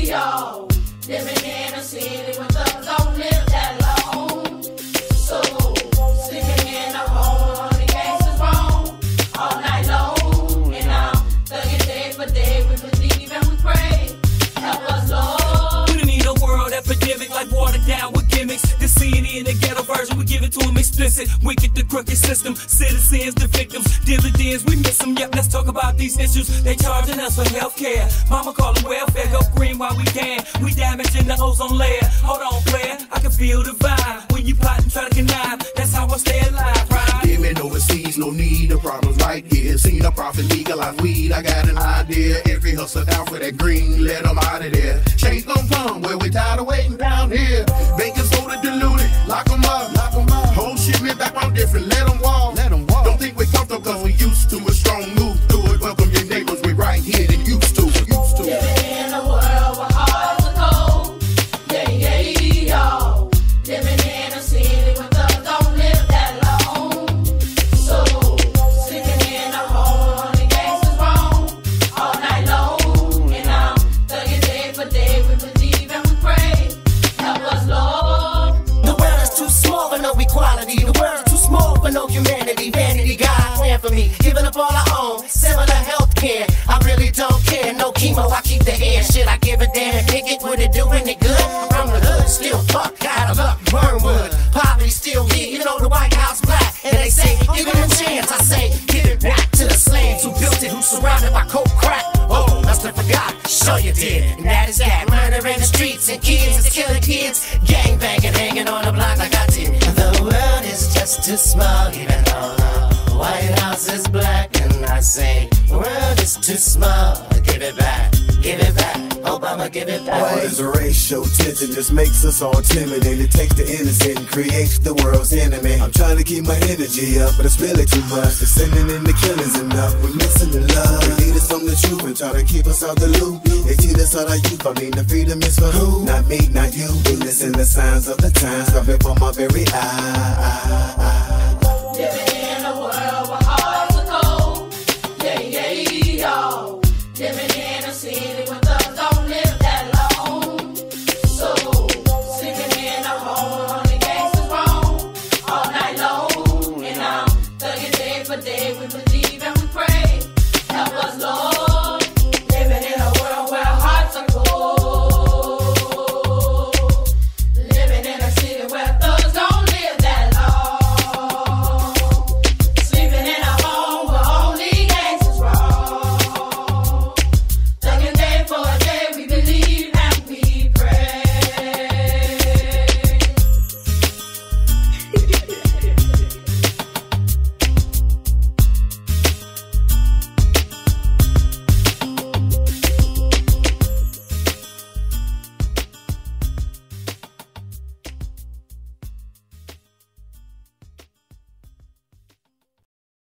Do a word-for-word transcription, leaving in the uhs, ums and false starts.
yo. Living in a city where thugs don't live that long. So, sleeping in a home on the gangsters wrong all night long. And I'm thugging day for day. We believe and we pray. Help us, Lord. We don't need a world epidemic like watered down with gimmicks. The C N E in the ghetto version, we give it to them explicit. Wicked the crooked system, citizens the victims, dividends we miss them. Yep, let's talk about these issues. They charging us for health care. Mama call them welfare, go green while we can. We damaging the ozone layer. Hold on, player, I can feel the vibe when you plot and try to connive. That's how I stay alive, right? Living overseas, no need of problems right here. Seen a profit legalize weed, I got an idea. Every hustle down for that green, let them out of there. Change gon' come where we tired of waiting down here. Bacon soda diluted, lock them up, lock them up. Whole shipment background different, let them walk, let them walk. Don't think we comfortable cause we used to a strong move through it. Welcome your neighbors, we right here, they used to it, used to it. Living in a world where hearts are cold. Yeah, yeah, yo. Living in a city where thugs don't live that long. So, sleeping in a home on the gangsters wrong all night long. And I'm thugging day for day. We believe and we pray. Help us, Lord. The world is too small for no equality. The world is too small for no humanity. Vanity, God plan for me. Giving up all I own, similar health care. I really don't care. No chemo, I keep the hair. Shit, I give a damn. Pick it, would it doing it good? From the hood, still fuck out of luck, Burnwood. Poverty still here, you know the White House black. And they say, give him a chance. I say, give it back to the slaves who built it, who surrounded by coke crack. Oh, must have forgot. Sure you did. And that is that. Murder in the streets and kids is killing kids. Gang banging, hanging on the block like I did. The world is just too small, even though the White House is black. And I say, the world is too small. Give it back, give it back. Obama, give it back. All this racial tension just makes us all timid, and it takes the innocent and creates the world's enemy. I'm trying to keep my energy up, but it's really too much. The sinning and the killing's enough. We're missing the love. They lead us from the truth and try to keep us out the loop. They cheat us out our youth. I mean, the freedom is for who? Not me, not you. Witnessing the signs of the times coming from my very eye. Living